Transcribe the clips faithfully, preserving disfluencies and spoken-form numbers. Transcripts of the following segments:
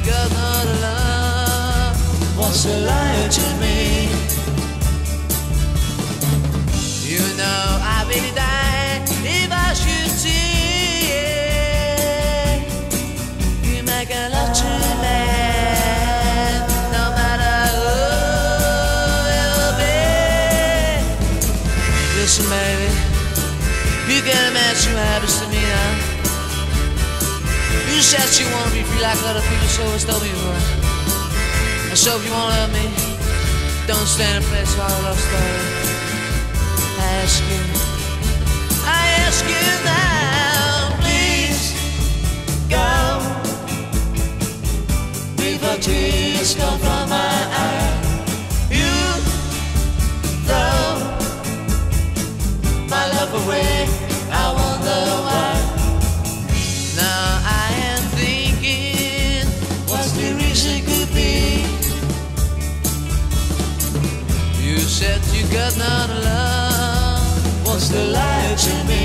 got not love wants to lie to me. You know I really die if I should see it. You make a lot to man, no matter who it'll be. Listen, baby, you can't imagine what happens to me now. You said you wanna be free like other people, so it's told me right. And so if you wanna love me, don't stand in place while I love story. I ask you, I ask you now, please go before tears come from my eyes. You throw my love away, I wonder why. Now I am thinking, what's the reason could be? You said you got not love, what's the lie to me?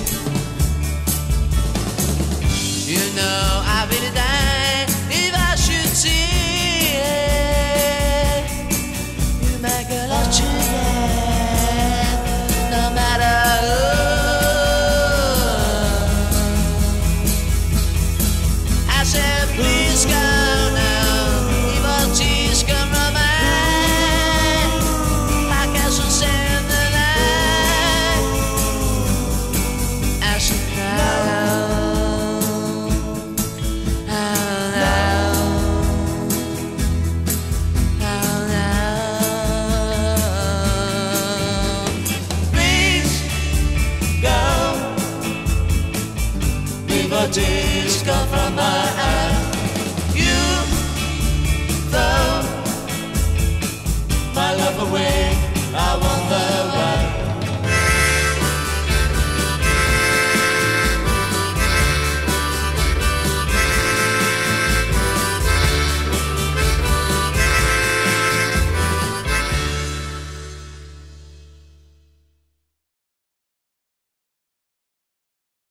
You know I really die if I should see it. You make a lot to bad, no matter who. I said please go now, evil tears come from my eyes. I guess I'll send the night. I said now, now, now, now. Please go before tears come from my eyes. You throw my love away,